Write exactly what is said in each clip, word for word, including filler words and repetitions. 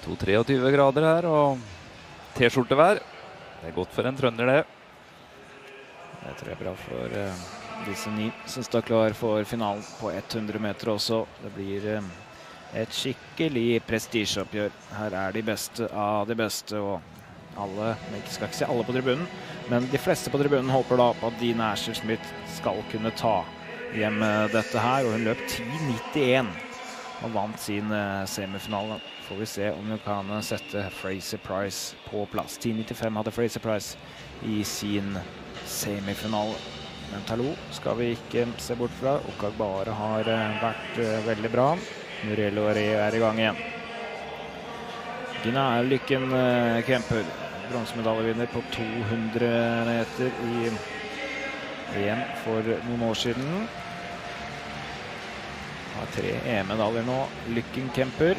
to treogtyve grader her, og T-skjortevær. Det er godt for en trønder, det. Det tror jeg er bra for uh, disse ni som står klar for finalen på hundre meter også. Det blir uh, et skikkelig prestisjeoppgjør. Her er de beste av de beste, og alle, jeg skal ikke si alle på tribunen, men de fleste på tribunen håper da på at Dina Asher-Smith skal kunne ta hjem dette her, og hun løp ti nittien og vant sin uh, semifinale. Får vi se om hun kan sette Fraser Price på plass. ti nittifem hadde Fraser Price i sin semifinale. Men Talou skal vi ikke se bort fra. Okagbare har uh, vært uh, veldig bra. Muriel og Reo er i gang igjen. Dina Lykken uh, Kemper, bronsemedaljevinner på to hundre meter i E M for noen år siden. Har tre E M-medaljer nå. Lykken Kemper.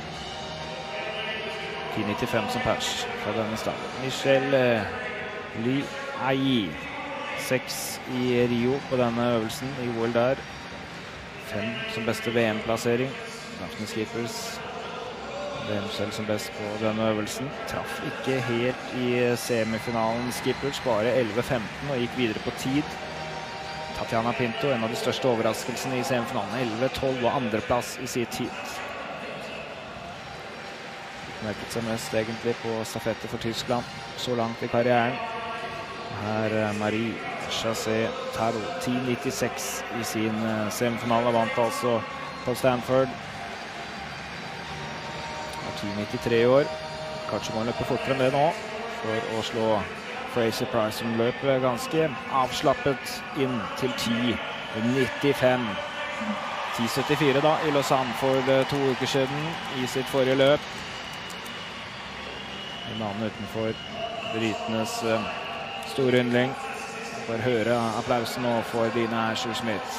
ti nittifem som pers fra denne starten. Michelle Ly Ai. Seks i Rio på denne øvelsen i O L der. Fem som beste V M-plassering. Daphne Skippers. V M selv som best på denne øvelsen. Traff ikke helt i semifinalen Skippers, bare elleve femten og gikk videre på tid. Tatjana Pinto, en av de største overraskelsene i semifinalen. elleve tolv og andreplass i sin tid. Merket seg mest egentlig på stafette for Tyskland så langt i karrieren. Her Marie Chassé Taro, ti nittiseks i sin semifinale, vant altså på Stanford. Har ti nittitre i år. Kanskje må løpe fortere enn det nå for å slå Fraser Price, som løp ganske avslappet inn til ti nittifem. ti syttifire da i Lausanne for to uker siden i sitt forrige løp. En annen utenfor britenes uh, store yndling. Får høre applausen nå for Dina Asher-Smith.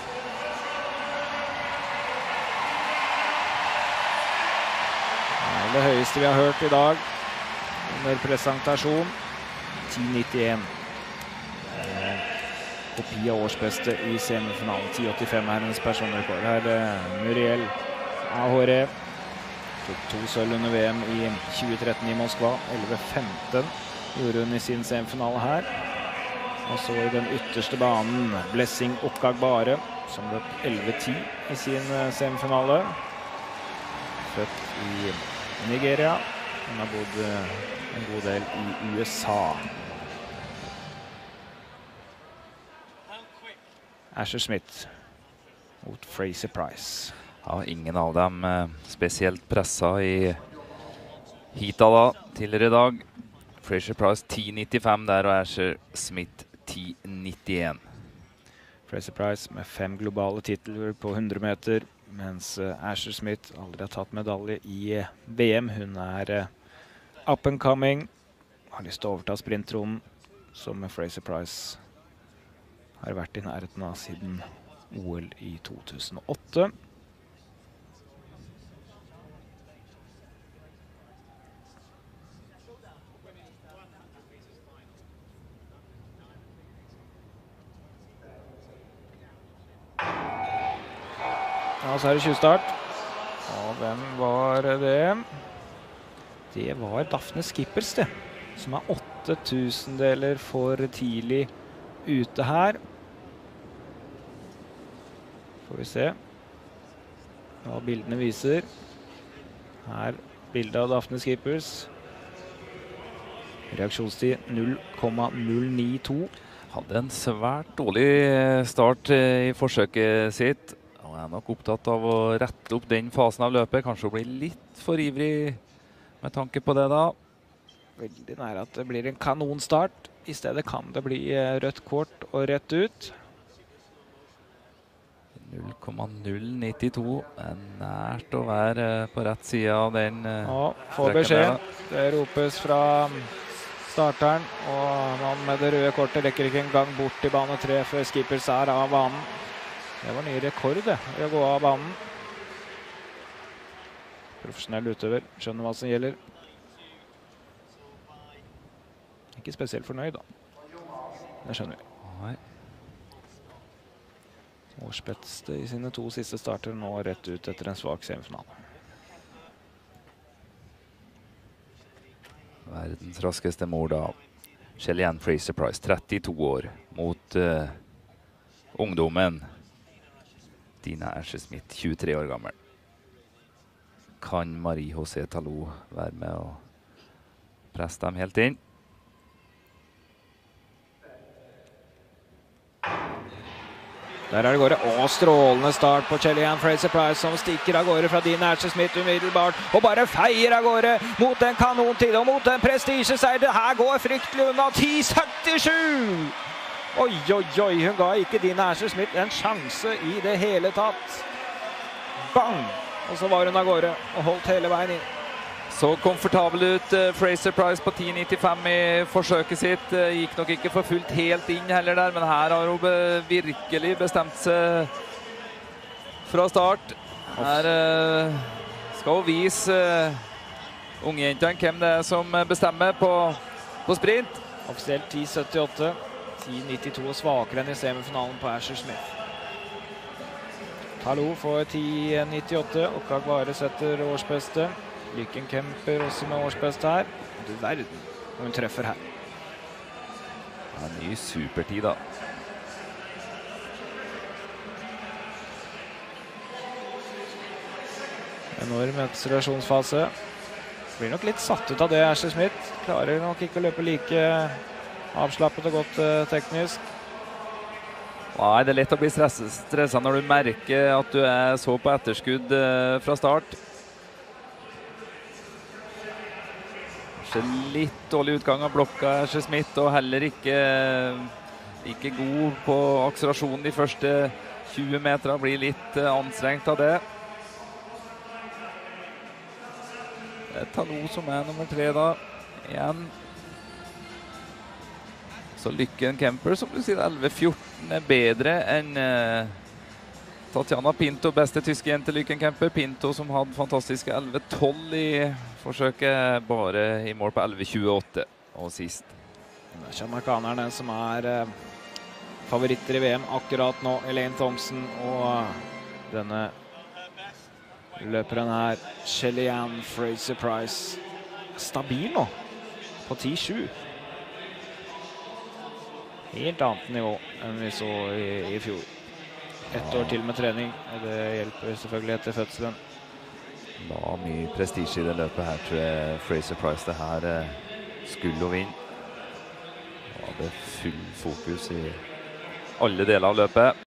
Det er det høyeste vi har hørt i dag under presentasjon. ti nittien. Eh, kopi av årsbeste i semifinalen. ti åttifem er hennes personrekord. Her eh, Muriel Ahore. Tok to sølv under V M i tjue tretten i Moskva. elleve femten gjorde hun i sin semifinale her. Og så i den ytterste banen Blessing Okagbare, som løp elleve ti i sin uh, semifinale. Født i Nigeria. Hun har bodd uh, en god del i U S A. Asher-Smith mot Fraser Price. Ja, ingen av dem eh, spesielt presset i hita da, tidligere i dag. Fraser Price ti nittifem der, og Asher-Smith ti nittien. Fraser Price med fem globale titler på hundre meter, mens uh, Asher-Smith aldri har tatt medalje i uh, V M. Hun er uh, up and coming. Har lyst til å overta sprintronen, som Fraser Price har vært i nærheten av siden O L i to tusen og åtte. Ja, så er det tjuvstart. Og hvem var det? Det var Daphne Skippers, det. Som er åtte tusendeler for tidlig ute her. Får vi se hva bildene viser. Her bildet av Daphne Skippers. Reaksjonstid null komma null ni to. Hadde en svært dårlig start i forsøket sitt. Og er nok opptatt av å rette opp den fasen av løpet. Kanskje å bli litt for ivrig med tanke på det da. Veldig nære at det blir en kanonstart. I stedet kan det bli rødt kort og rett ut. null komma null ni to er nært å være på rett side av den. Ja, får beskjed. Det ropes fra starteren, og man med det røde kortet rekker ikke en gang bort til bane tre før Skippers er av banen. Det var ny rekord det, å gå av banen. Profesjonell utøver, skjønner hva som gjelder. Ikke spesielt fornøyd da. Det skjønner vi. Nei. Årsbeste i sine to siste starter nå rett ut etter en svak semifinale. Verdens raskeste mål da. Shelly-Ann Fraser-Pryce, trettito år, mot uh, ungdommen. Dina Asher-Smith, tjuetre år gammel. Kan Marie-José Talou være med og presse dem helt inn? Der er det gårde, og strålende start på Shelly-Ann Fraser-Pryce som stikker av gårde fra Dina Asher-Smith umiddelbart, og bare feier av gårde mot en kanontid og mot en prestisjeseier. Det her går fryktelig unna, ti syttisju! Oi, oi, oi, hun ga ikke Dina Asher-Smith en sjanse i det hele tatt. Bang! Og så var hun av gårde og holdt hele veien inn. Så komfortabel ut uh, Fraser-Pryce på ti nittifem i forsøket sitt. Uh, gikk nok ikke for fullt helt inn heller der, men her har hun be virkelig bestemt seg fra start. Her uh, skal hun vise uh, ungjentene hvem det er som bestemmer på, på sprint. Offisielt ti syttiåtte, ti nittito og svakere enn i semifinalen på Asher-Smith. Talou får ti nittiåtte, og Kagware setter årsbeste. Lykken Kemper også med årsbeste her. Du verden, og hun treffer her. En ny supertid da. Enorm akselerasjonsfase. Blir nok litt satt ut av det, Asher-Smith. Klarer nok ikke å løpe like avslappet og godt uh, teknisk. Nei, det er lett å bli stresset når du merker at du er så på etterskudd uh, fra start. Litt dårlig utgang av blokka, Asher-Smith, og heller ikke, ikke god på akselerasjonen de første tjue meter. Blir litt anstrengt av det. Det er Talou som er nummer tre da, igjen. Så Lykken Kemper, som du sier, elleve fjorten er bedre enn uh, Tatjana Pinto, beste tyske jente Lykken Kemper. Pinto som hadde fantastiske elleve tolv i forsøket, bare i mål på elleve tjueåtte og sist. Det er jamaikanerne som er eh, favoritter i V M akkurat nå. Elaine Thompson og uh, denne løperen her, Shelly-Ann Fraser-Pryce. Stabil nå, på ti sju. Helt annet nivå enn vi så i, i fjor. Ett år til med trening, og det hjelper selvfølgelig etter fødselen. Da mye prestige i det løpet her, tror jeg Fraser-Pryce det her eh, skulle å vinne. Da hadde full fokus i alle deler av løpet.